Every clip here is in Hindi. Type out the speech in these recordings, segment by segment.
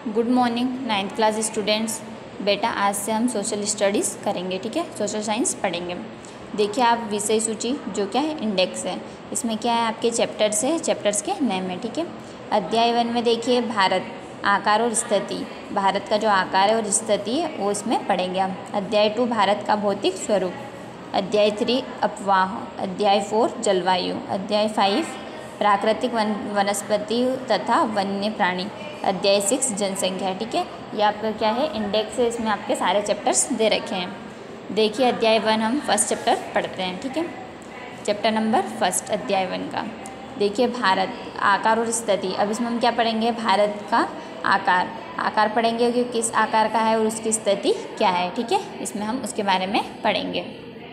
Good morning 9th class students. बेटा आज से हम सोशल स्टडीज़ करेंगे, ठीक है। सोशल साइंस पढ़ेंगे। देखिए आप विषय सूची जो क्या है इंडेक्स है, इसमें क्या है आपके चैप्टर्स है, चैप्टर्स के नेम है, ठीक है। अध्याय 1 में देखिए भारत, आकार और स्थिति। भारत का जो आकार है और स्थिति है वो इसमें पढ़ेंगे हम। अध्याय 2 भारत का भौतिक स्वरूप। अध्याय 3 अपवाह। अध्याय 4 जलवायु। अध्याय 5 प्राकृतिक वनस्पति तथा वन्य प्राणी। अध्याय 6 जनसंख्या, ठीक है। ये आपका क्या है इंडेक्स है, इसमें आपके सारे चैप्टर्स दे रखे हैं। देखिए अध्याय 1 हम फर्स्ट चैप्टर पढ़ते हैं, ठीक है। चैप्टर नंबर 1 अध्याय 1 का देखिए भारत, आकार और स्थिति। अब इसमें हम क्या पढ़ेंगे, भारत का आकार पढ़ेंगे कि किस आकार का है और उसकी स्थिति क्या है, ठीक है। इसमें हम उसके बारे में पढ़ेंगे।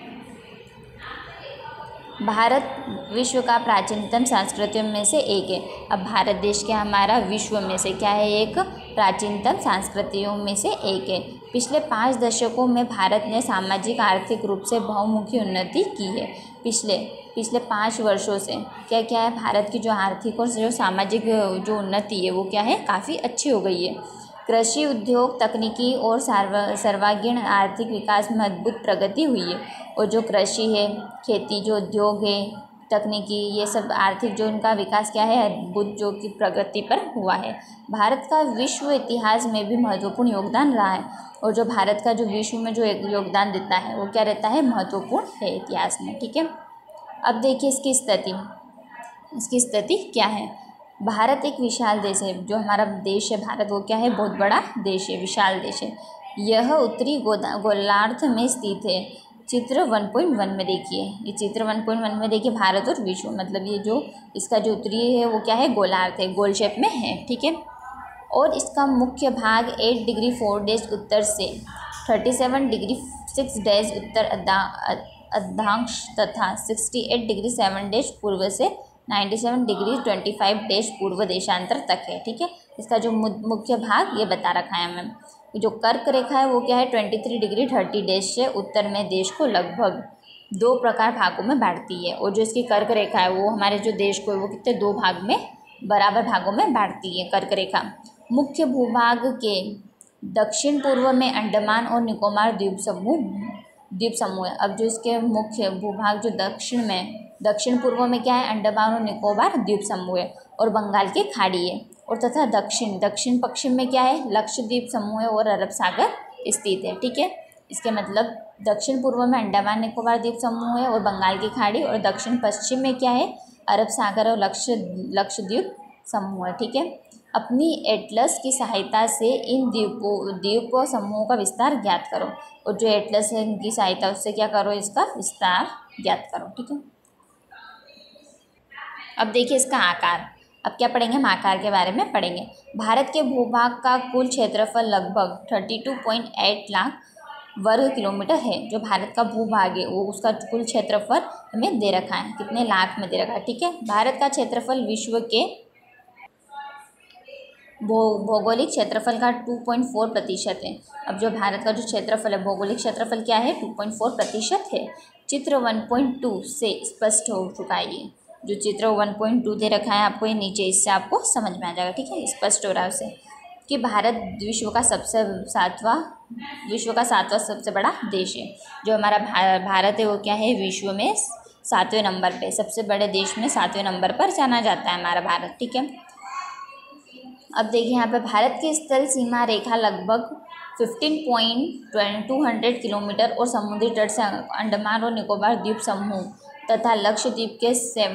भारत विश्व का प्राचीनतम संस्कृतियों में से एक है। अब भारत देश क्या हमारा विश्व में से क्या है, एक प्राचीनतम संस्कृतियों में से एक है। पिछले 5 दशकों में भारत ने सामाजिक आर्थिक रूप से बहुमुखी उन्नति की है। पिछले 5 वर्षों से क्या क्या है, भारत की जो आर्थिक और जो सामाजिक जो उन्नति है वो क्या है काफ़ी अच्छी हो गई है। कृषि, उद्योग, तकनीकी और सर्वांगीण आर्थिक विकास में अद्भुत प्रगति हुई है। और जो कृषि है, खेती, जो उद्योग है, तकनीकी, ये सब आर्थिक जो उनका विकास क्या है अद्भुत जो कि प्रगति पर हुआ है। भारत का विश्व इतिहास में भी महत्वपूर्ण योगदान रहा है। और जो भारत का जो विश्व में जो योगदान देता है वो क्या रहता है, महत्वपूर्ण है इतिहास में, ठीक है। अब देखिए इसकी स्थिति क्या है। भारत एक विशाल देश है। जो हमारा देश है भारत वो क्या है, बहुत बड़ा देश है, विशाल देश है। यह उत्तरी गोलार्ध में स्थित है। चित्र 1.1 में देखिए, ये चित्र 1.1 में देखिए भारत और विश्व, मतलब ये जो इसका जो उत्तरी है वो क्या है, गोलार्ध है, गोल शेप में है, ठीक है। और इसका मुख्य भाग 8 डिग्री 4 उत्तर से 37 डिग्री 6 उत्तर अक्षांश तथा 68 डिग्री 7 पूर्व से 97 डिग्री 25 पूर्व देशांतर तक है, ठीक है। इसका जो मुख्य भाग ये बता रखा है हमें। जो कर्क रेखा है वो क्या है, 23 डिग्री 30 से उत्तर में देश को लगभग 2 प्रकार भागों में बांटती है। और जो इसकी कर्क रेखा है वो हमारे जो देश को है वो कितने 2 भाग में, बराबर भागों में बांटती है कर्क रेखा। मुख्य भूभाग के दक्षिण पूर्व में अंडमान और निकोबार द्वीप समूह है। अब जो इसके मुख्य भूभाग जो दक्षिण पूर्व में क्या है, अंडमान और निकोबार द्वीप समूह है और बंगाल की खाड़ी है। और तथा दक्षिण पश्चिम में क्या है, लक्षद्वीप समूह है और अरब सागर स्थित है, ठीक है। इसके मतलब दक्षिण पूर्व में अंडमान निकोबार द्वीप समूह है और बंगाल की खाड़ी, और दक्षिण पश्चिम में क्या है, अरब सागर और लक्षद्वीप समूह है, ठीक है। अपनी एटलस की सहायता से इन द्वीप समूहों का विस्तार ज्ञात करो। और जो एटलस है इनकी सहायता उससे क्या करो, इसका विस्तार ज्ञात करो, ठीक है। अब देखिए इसका आकार। अब क्या पढ़ेंगे, हम आकार के बारे में पढ़ेंगे। भारत के भूभाग का कुल क्षेत्रफल लगभग 32.8 लाख वर्ग किलोमीटर है। जो भारत का भूभाग है वो उसका कुल क्षेत्रफल हमें दे रखा है, कितने लाख में दे रखा है, ठीक है। भारत का क्षेत्रफल विश्व के भौगोलिक क्षेत्रफल का 2.4% है। अब जो भारत का जो क्षेत्रफल है, भौगोलिक क्षेत्रफल क्या है, 2.4% है। चित्र 1.2 से स्पष्ट हो चुका है। ये जो चित्र 1.2 दे रखा है आपको, ये नीचे, इससे आपको समझ में आ जाएगा, ठीक है। स्पष्ट हो रहा है उससे कि भारत विश्व का सातवां सबसे बड़ा देश है। जो हमारा भारत है वो क्या है, विश्व में 7वें नंबर पे, सबसे बड़े देश में 7वें नंबर पर जाना जाता है हमारा भारत, ठीक है। अब देखिए यहाँ पे भारत की स्थल सीमा रेखा लगभग 15.200 किलोमीटर और समुद्री तट से अंडमान और निकोबार द्वीप समूह तथा लक्षद्वीप के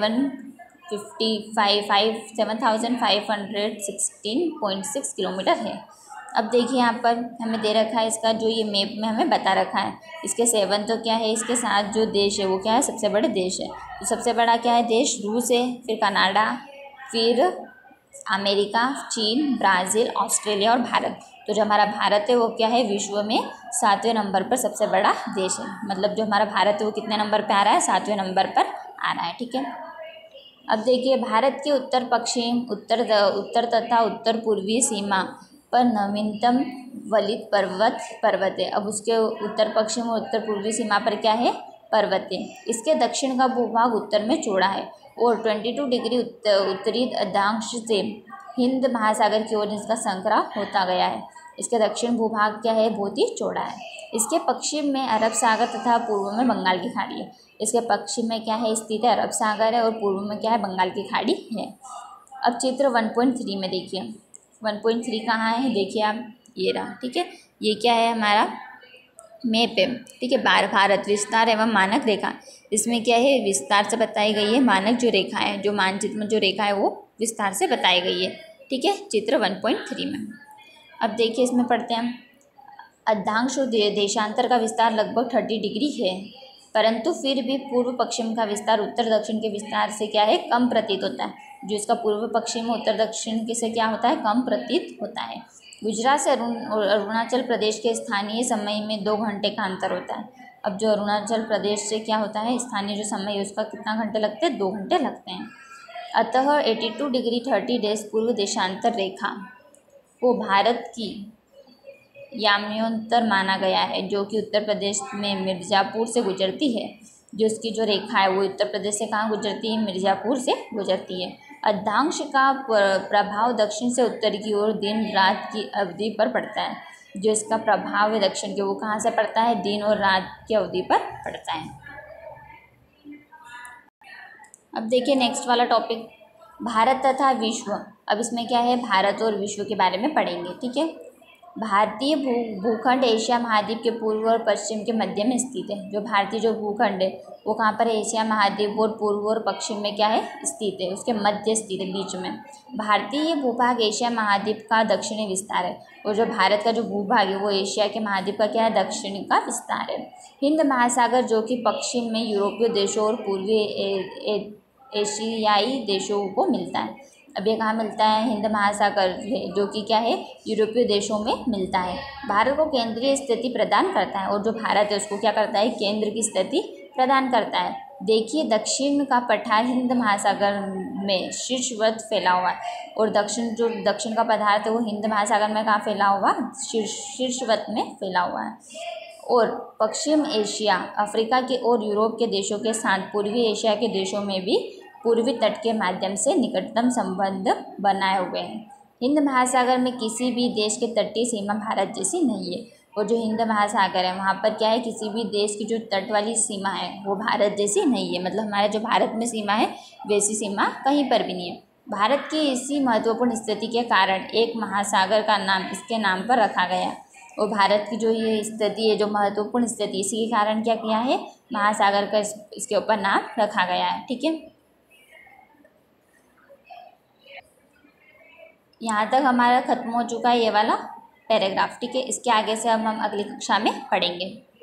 7,516.6 किलोमीटर है। अब देखिए यहाँ पर हमें दे रखा है इसका जो ये मैप में हमें बता रखा है। इसके 7 तो क्या है, इसके साथ जो देश है वो क्या है, सबसे बड़े देश है। तो सबसे बड़ा क्या है देश, रूस है, फिर कनाडा, फिर अमेरिका, चीन, ब्राज़ील, ऑस्ट्रेलिया और भारत। तो जो हमारा भारत है वो क्या है, विश्व में 7वें नंबर पर सबसे बड़ा देश है। मतलब जो हमारा भारत है वो कितने नंबर पे आ रहा है, 7वें नंबर पर आ रहा है, ठीक है। अब देखिए भारत के उत्तर पश्चिम, उत्तर तथा उत्तर पूर्वी सीमा पर नवीनतम वलित पर्वत है। अब उसके उत्तर पश्चिम और उत्तर पूर्वी सीमा पर क्या है, पर्वत है। इसके दक्षिण का भूभाग उत्तर में चौड़ा है और 22 डिग्री उत्तरी अक्षांश से हिंद महासागर की ओर इसका संकरा होता गया है। इसका दक्षिण भूभाग क्या है, बहुत ही चौड़ा है। इसके पश्चिम में अरब सागर तथा पूर्व में बंगाल की खाड़ी है। इसके पश्चिम में क्या है स्थित है, अरब सागर है, और पूर्व में क्या है, बंगाल की खाड़ी है। अब चित्र 1.3 में देखिए, 1.3 कहाँ है, देखिए आप, ये रहा, ठीक है। ये क्या है, हमारा मैप है, ठीक है। भारत विस्तार एवं मानक रेखा, इसमें क्या है, विस्तार से बताई गई है। मानक जो रेखा है, जो मानचित्र में जो रेखा है, वो विस्तार से बताई गई है, ठीक है, चित्र 1.3 में। अब देखिए, इसमें पढ़ते हैं, अक्षांश और देशांतर का विस्तार लगभग 30 डिग्री है, परंतु फिर भी पूर्व पश्चिम का विस्तार उत्तर दक्षिण के विस्तार से क्या है, कम प्रतीत होता है। जो इसका पूर्व पश्चिम उत्तर दक्षिण से क्या होता है, कम प्रतीत होता है। गुजरात से अरुणाचल प्रदेश के स्थानीय समय में 2 घंटे का अंतर होता है। अब जो अरुणाचल प्रदेश से क्या होता है, स्थानीय जो समय है उसका कितना घंटे लगते हैं, 2 घंटे लगते हैं। अतः 82 डिग्री 30 डेज पूर्व देशांतर रेखा को भारत की याम्योत्तर माना गया है, जो कि उत्तर प्रदेश में मिर्ज़ापुर से गुजरती है। जो इसकी जो रेखा है वो उत्तर प्रदेश से कहाँ गुजरती है, मिर्ज़ापुर से गुजरती है। अक्षांश का प्रभाव दक्षिण से उत्तर की ओर दिन रात की अवधि पर पड़ता है। जो इसका प्रभाव है दक्षिण के, वो कहाँ से पड़ता है, दिन और रात की अवधि पर पड़ता है। अब देखिए नेक्स्ट वाला टॉपिक, भारत तथा विश्व। अब इसमें क्या है, भारत और विश्व के बारे में पढ़ेंगे, ठीक है। भारतीय भूखंड एशिया महाद्वीप के पूर्व और पश्चिम के मध्य में स्थित है। जो भारतीय जो भूखंड है वो कहाँ पर है, एशिया महाद्वीप और पूर्व और पश्चिम में क्या है, स्थित है, उसके मध्य स्थित है, बीच में। भारतीय भूभाग एशिया महाद्वीप का दक्षिणी विस्तार है, और जो भारत का जो भूभाग है वो एशिया के महाद्वीप का क्या है, दक्षिण का विस्तार है। हिंद महासागर जो कि पश्चिम में यूरोपीय देशों और पूर्वी एशियाई देशों को मिलता है। अब ये कहाँ मिलता है, हिंद महासागर जो कि क्या है, यूरोपीय देशों में मिलता है। भारत को केंद्रीय स्थिति प्रदान करता है, और जो भारत है उसको क्या करता है, केंद्र की स्थिति प्रदान करता है। देखिए दक्षिण का पठार हिंद महासागर में शीर्षवत फैला हुआ है, और दक्षिण का पदार्थ है वो हिंद महासागर में कहाँ फैला हुआ, शीर्षवत में फैला हुआ है। और पश्चिम एशिया, अफ्रीका के और यूरोप के देशों के साथ पूर्वी एशिया के देशों में भी पूर्वी तट के माध्यम से निकटतम संबंध बनाए हुए हैं। हिंद महासागर में किसी भी देश की तटीय सीमा भारत जैसी नहीं है, और जो हिंद महासागर है वहाँ पर क्या है, किसी भी देश की जो तट वाली सीमा है वो भारत जैसी नहीं है। मतलब हमारे जो भारत में सीमा है वैसी सीमा कहीं पर भी नहीं है। भारत की इसी महत्वपूर्ण स्थिति के कारण एक महासागर का नाम इसके नाम पर रखा गया, और भारत की जो ये स्थिति है, जो महत्वपूर्ण स्थिति, इसी के कारण क्या किया है, महासागर का इसके ऊपर नाम रखा गया है, ठीक है। यहाँ तक हमारा खत्म हो चुका है ये वाला पैराग्राफ, ठीक है। इसके आगे से अब हम अगली कक्षा में पढ़ेंगे।